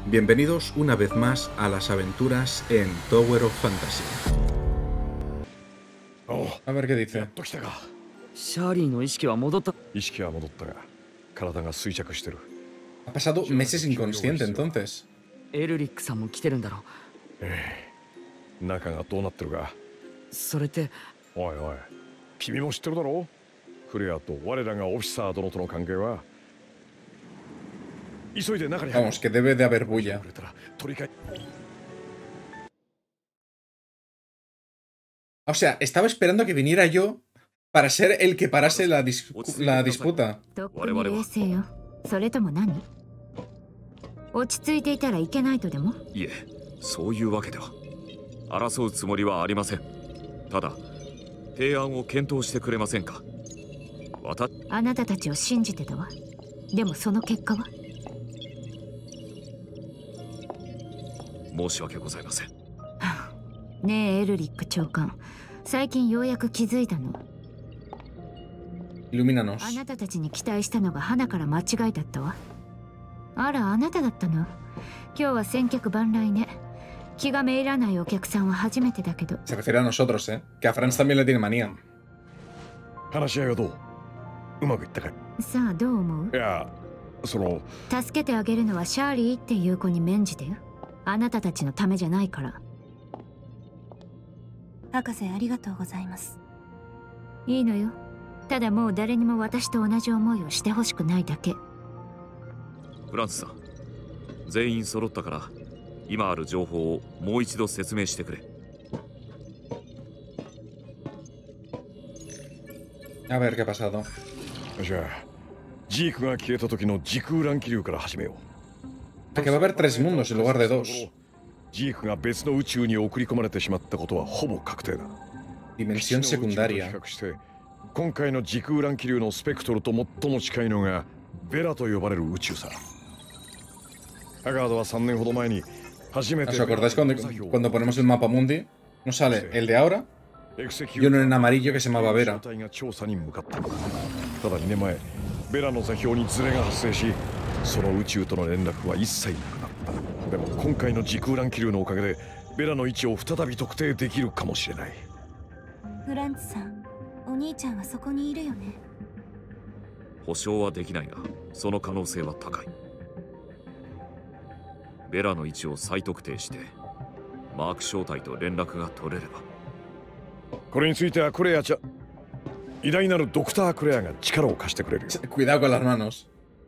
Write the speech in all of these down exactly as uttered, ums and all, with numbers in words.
Bienvenidos una vez más a las aventuras en Tower of Fantasy. A ver qué dice. Ha pasado meses inconsciente entonces. Vamos, que debe de haber bulla. O sea, estaba esperando que viniera yo para ser el que parase la, dis la disputa. Ilumínanos. Se refiere a nosotros, ¿eh? Que a Franz también le tiene manía. A ver qué ha pasado. Que va a haber tres mundos en lugar de dos. Dimensión secundaria. ¿Os acordáis cuando, cuando ponemos el mapa mundi? Nos sale el de ahora y uno en amarillo que se llamaba Vera. Cuidado con las manos.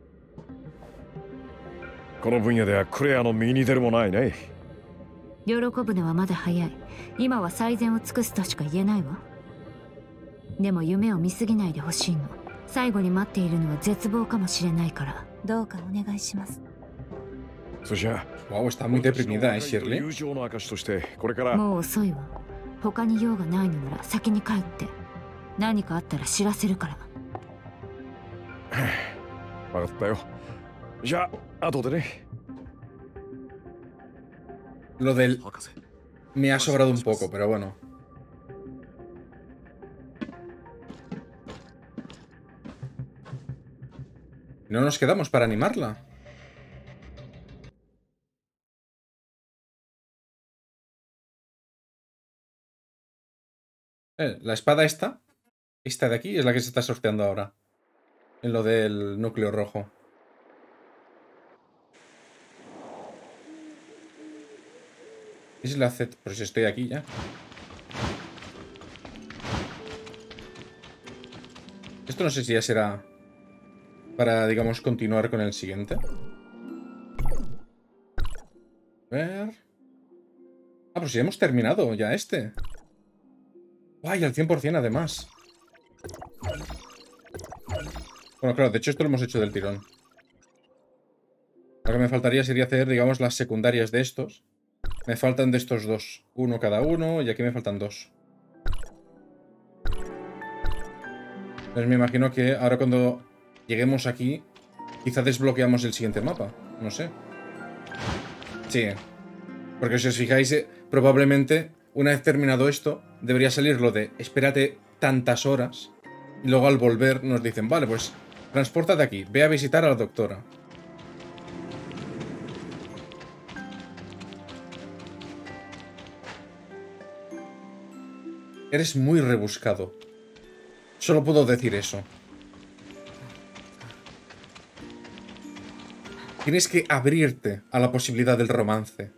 Wow, está muy deprimida, ¿eh, Shirley? Lo del... me ha sobrado un poco, pero bueno. No nos quedamos para animarla. Eh, la espada esta, esta de aquí, es la que se está sorteando ahora. En lo del núcleo rojo. Es la Z, pero si estoy aquí ya. Esto no sé si ya será para, digamos, continuar con el siguiente. A ver... Ah, pues ya hemos terminado ya este. ¡Ay, al cien por cien además! Bueno, claro, de hecho esto lo hemos hecho del tirón. Lo que me faltaría sería hacer, digamos, las secundarias de estos. Me faltan de estos dos. Uno cada uno, y aquí me faltan dos. Entonces me imagino que ahora cuando lleguemos aquí, quizá desbloqueamos el siguiente mapa. No sé. Sí. Porque si os fijáis, eh, probablemente, una vez terminado esto, debería salir lo de espérate tantas horas. Y luego al volver nos dicen, vale, pues transpórtate aquí, ve a visitar a la doctora. Eres muy rebuscado. Solo puedo decir eso. Tienes que abrirte a la posibilidad del romance.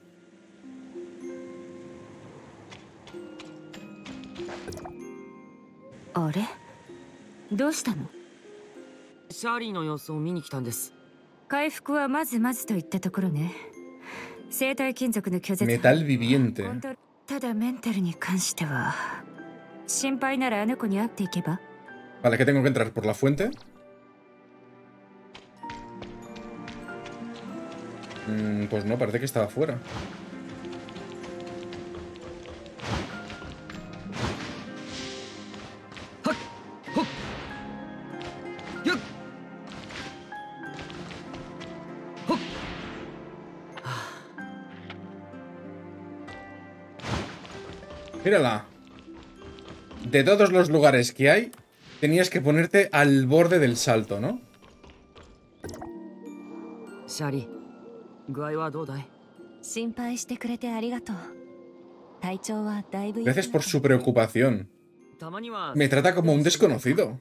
¿Are? ¿どうしたの? シャーリーの様子を見に来たんです。 回復はまずまずといったところね。生体金属の拒絶。 メタルビビエンテ。 ただメンタルに関しては心配ならあの子に会っていけば。 Vale, que tengo que entrar por la fuente. Mm, pues no, parece que estaba fuera. Mírala. De todos los lugares que hay, tenías que ponerte al borde del salto, ¿no? Shari, gracias por su preocupación. Me trata como un desconocido.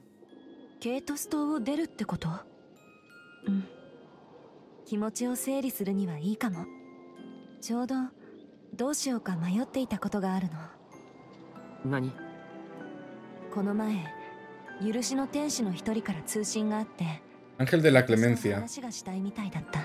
¿Nani? この前、許しの天使の一人から通信があって、 Ángel de la Clemencia. 話がしたいみたいだった。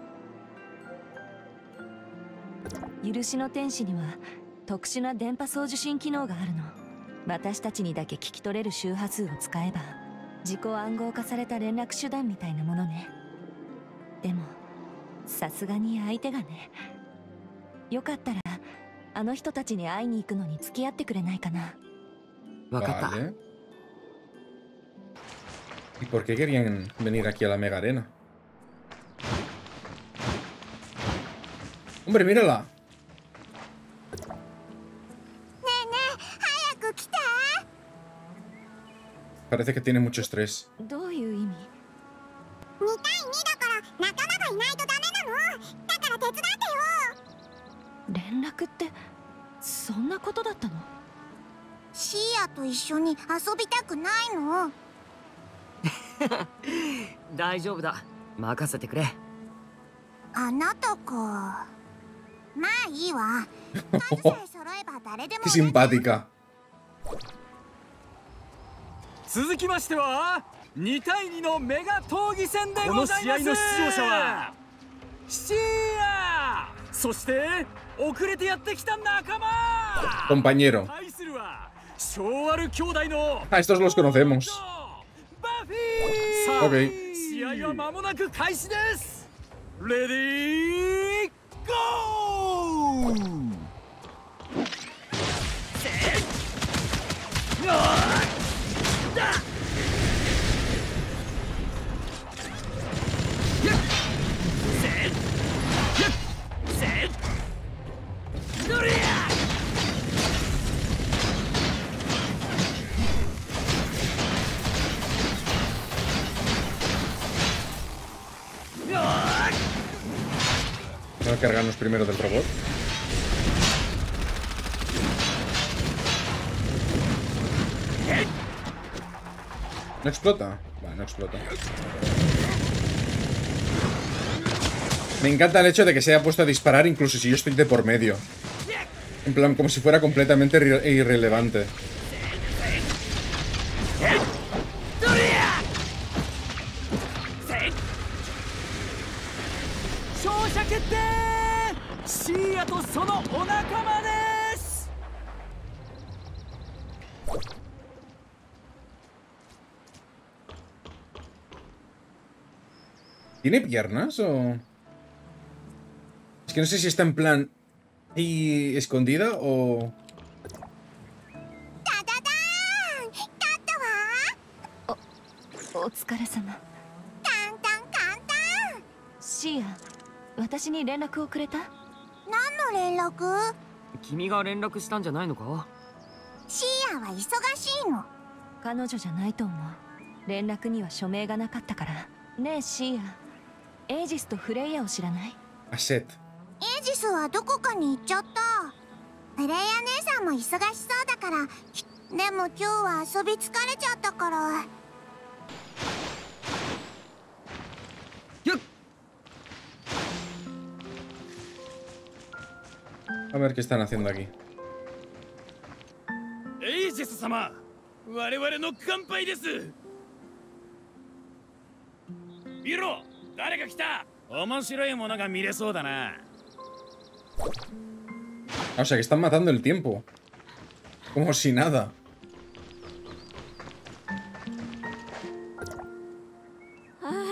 許しの天使には特殊な電波送受信機能があるの。私たちにだけ聞き取れる周波数を使えば、自己暗号化された連絡手段みたいなものね。でも、さすがに相手がね。よかったら、あの人たちに会いに行くのに付き合ってくれないかな。 Vale. ¿Y por qué querían venir aquí a la Mega Arena? ¡Hombre, mírala! Parece que tiene mucho estrés. ¡Qué simpática! 続きましてはにたいにのメガ闘技戦でございます。この試合の出場者はシア、そして遅れてやってきた仲間 compañero. 対するは小アル兄弟の Ah, estos los conocemos. バフィー。さあ、 Okay. 試合は間もなく開始です。レディーゴー。 Vamos a cargarnos primero del robot. ¿No explota? Vale, no explota. Me encanta el hecho de que se haya puesto a disparar incluso si yo estoy de por medio. En plan, como si fuera completamente irre- irrelevante. ¿Tiene piernas o...? Es que no sé si está en plan... ¿y escondida o...? Aset. エイジスはどこかに行っちゃった。 プレイヤ姉さんも忙しそうだから。でも今日は遊び疲れちゃったから。 よっ。 A ver qué están haciendo aquí. エイジス様、我々の乾杯です。見ろ、誰か来た。面白いものが見れそうだな。 O sea que están matando el tiempo. Como si nada. あらあら、ど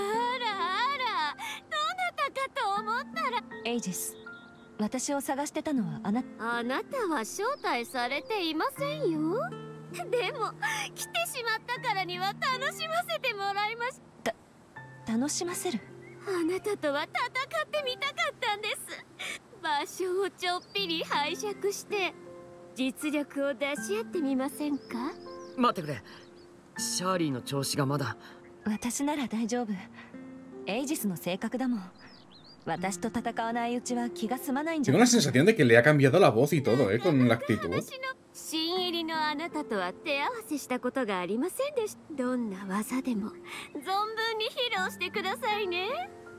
なたかと思ったら。エイジス、私を探してたのはあなた。あなたは招待されていませんよ。でも来てしまったからには楽しませてもらいました。楽しませる？あなたとは戦ってみたかったんです。場所をちょっぴり拝借して実力を出し合ってみませんか？ 待ってくれ。シャーリーの調子がまだ。 私なら大丈夫。エイジスの性格だもん。私と戦わないうちは気が済まないんじゃ。 Tengo la sensación de que le ha cambiado la voz y todo, eh, con la actitud. 新入りのあなたとは手合わせしたことがありませんでした。どんな技でも存分に披露してくださいね。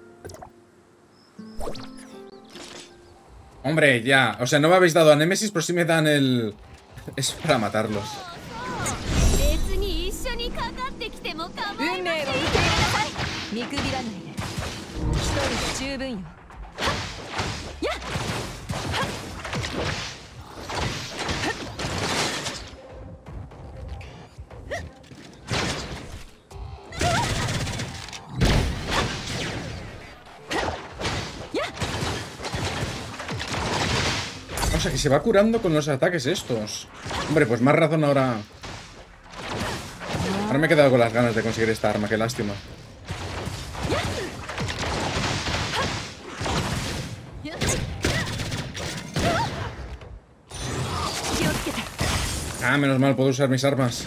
Hombre, ya. O sea, no me habéis dado a Nemesis, pero sí me dan el... Es para matarlos. 別に一緒にかかってきても構いません。見くびらないで。一人で十分よ。やっ。 O sea, que se va curando con los ataques estos. Hombre, pues más razón ahora. Ahora me he quedado con las ganas de conseguir esta arma, qué lástima. Ah, menos mal, puedo usar mis armas.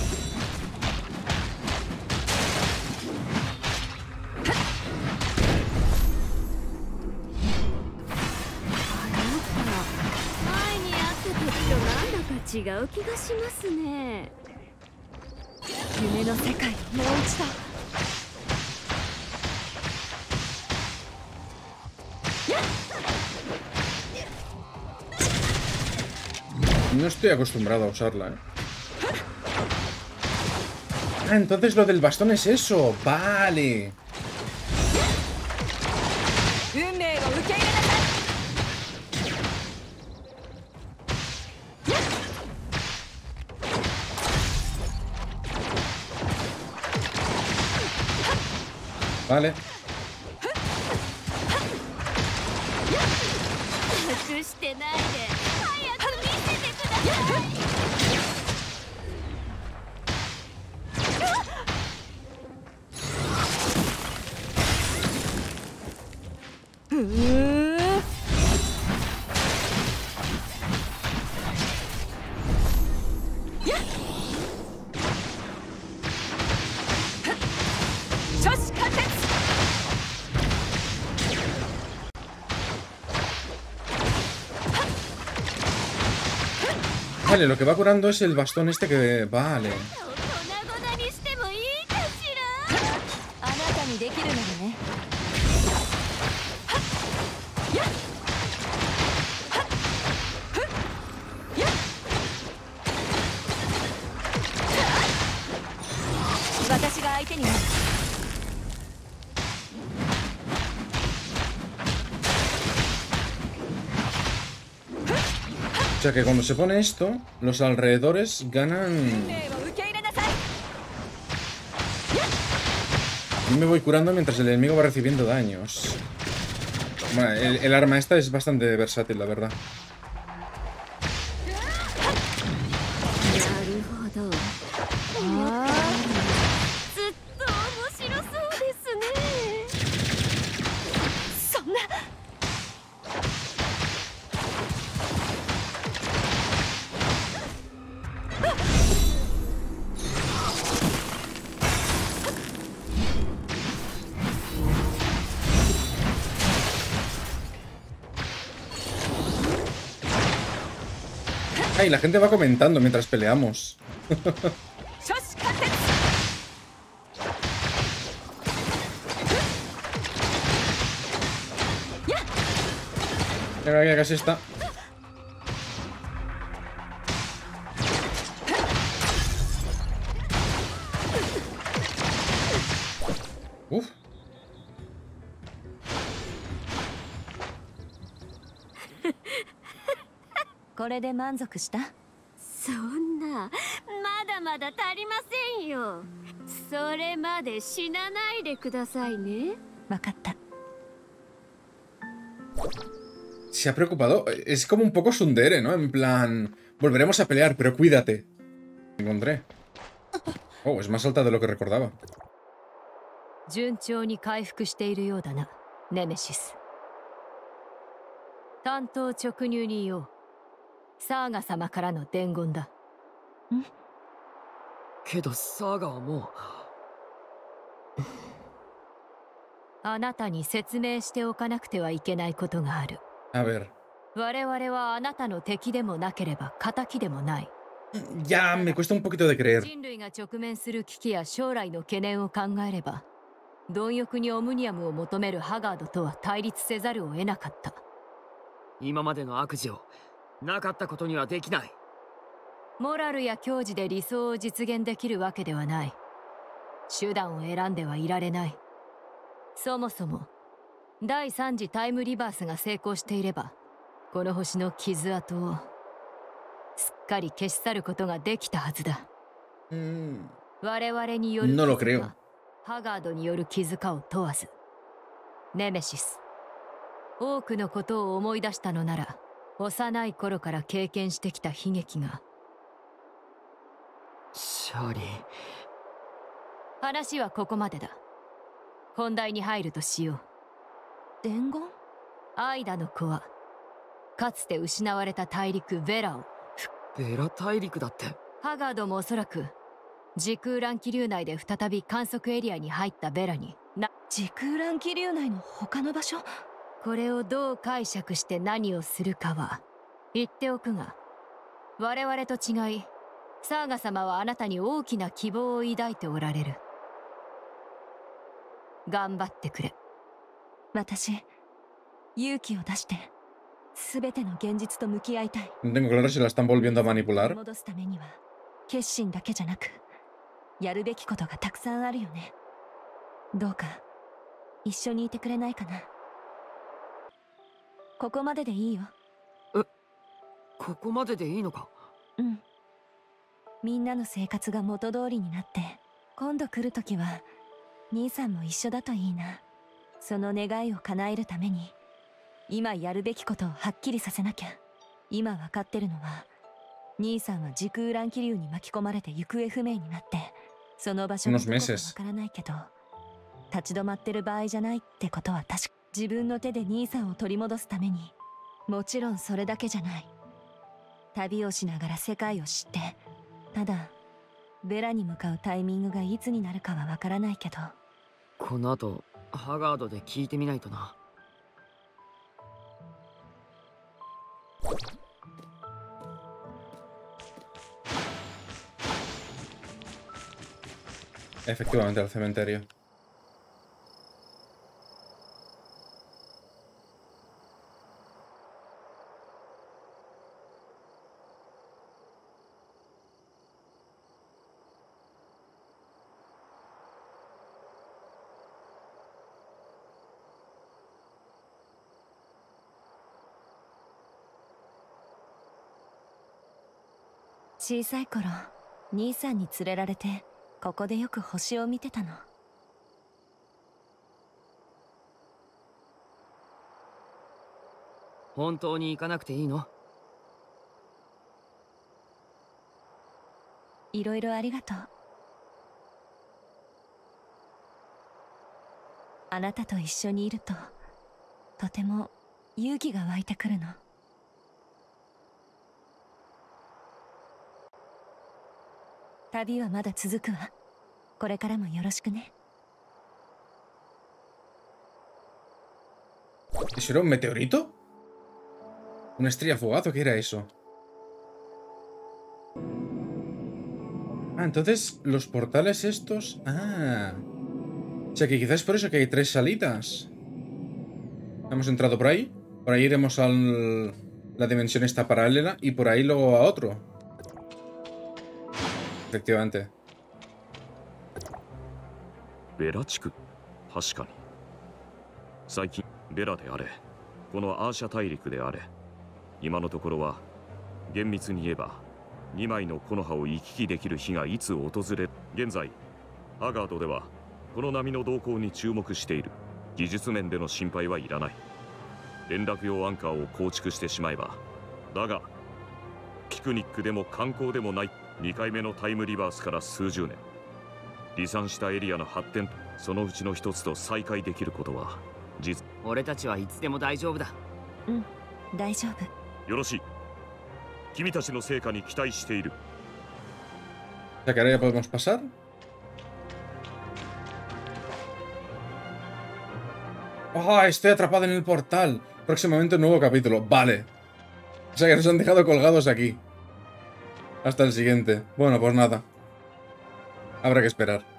No estoy acostumbrado a usarla, ¿eh? Ah, entonces lo del bastón es eso. Vale. Vale. Vale, lo que va curando es el bastón este que... Vale. O sea que cuando se pone esto, los alrededores ganan... Yo me voy curando mientras el enemigo va recibiendo daños. Bueno, el, el arma esta es bastante versátil, la verdad. Ay, la gente va comentando mientras peleamos. Venga, ya casi está. Uf. これで満足した？ そんな、まだまだ足りませんよ。それまで死なないでくださいね。 わかった。 Se ha preocupado. Es como un poco tsundere, ¿no? En plan, volveremos a pelear, pero cuídate. Encontré. Oh, es más alta de lo que recordaba. 順調に回復しているようだな、ネメシス。単刀直入に言おう。サーガ様からの伝言だ。 ん？けどサーガはもう。 あなたに説明しておかなくてはいけないことがある。 A ver. 我々はあなたの敵でもなければ敵でもない。 Ya, me cuesta un poquito de creer. 人類が直面する危機や将来の懸念を考えれば、貪欲にオムニアムを求めるハガードとは対立せざるを得なかった。 今までの悪事をなかったことにはできない。 モラルや矜持で理想を実現できるわけではない。手段を選んではいられない。そもそも第三次タイムリバースが成功していれば、この星の傷跡をすっかり消し去ることができたはずだ。 Mm. 我々による No lo 傷 creo. かハガードによる傷かを問わず、ネメシス、多くのことを思い出したのなら、幼い頃から経験してきた悲劇が。 シャーリー。 話はここまでだ。本題に入るとしよう。 伝言？ アイダの子はかつて失われた大陸ベラを。 ベラ大陸だって。 ハガードもおそらく時空乱気流内で再び観測エリアに入ったベラにな。 時空乱気流内の他の場所？ これをどう解釈して何をするかは言っておくが、我々と違いサーガ様はあなたに大きな希望を抱いておられる。頑張ってくれ。 私、勇気を出して全ての現実と向き合いたい。 No tengo claro si la están volviendo a manipular. 戻すためには決心だけじゃなくやるべきことがたくさんあるよね。どうか一緒にいてくれないかな。ここまででいいよ。 え、ここまででいいのか？ うん。みんなの生活が元通りになって今度来るときは兄さんも一緒だといいな。その願いを叶えるために今やるべきことをはっきりさせなきゃ。今わかってるのは兄さんは時空乱気流に巻き込まれて行方不明になってその場所がどこかわからないけど立ち止まってる場合じゃないってことは確か。自分の手で兄さんを取り戻すためにもちろんそれだけじゃない。旅をしながら世界を知って、ただベラに向かうタイミングがいつになるかはわからないけど、 この後ハガードで聞いてみないとな。 Efectivamente, al cementerio. 「小さい頃兄さんに連れられてここでよく星を見てたの。 本当に行かなくていいの？ いろいろありがとう。あなたと一緒にいるととても勇気が湧いてくるの。旅はまだ続くわ。これからもよろしくね。 ¿Eso era un meteorito? ¿Una estrella fugaz o qué era eso? Ah, entonces los portales estos... Ah. O sea que quizás es por eso que hay tres salitas. Hemos entrado por ahí. Por ahí iremos a la dimensión esta paralela y por ahí luego a otro. Efectivamente. ベラ地区、確かに。最近ベラであれ、このアーシャ大陸であれ、今のところは厳密に言えばにまいの木の葉を行き来できる日がいつ訪れる。現在アガードではこの波の動向に注目している。技術面での心配はいらない。連絡用アンカーを構築してしまえば。だがピクニックでも観光でもないにかいめのタイムリバースから数十年、離散したエリアの発展、そのうちの一つと再開できることは実。 俺たちはいつでも大丈夫だ。 うん、大丈夫。 よろしい。君たちの成果に期待している。 O sea que ahora ya podemos pasar. ¡Oh! Estoy atrapado en el portal. Próximamente un nuevo capítulo. Vale. O sea que nos han dejado colgados aquí. Hasta el siguiente. Bueno, pues nada. Habrá que esperar.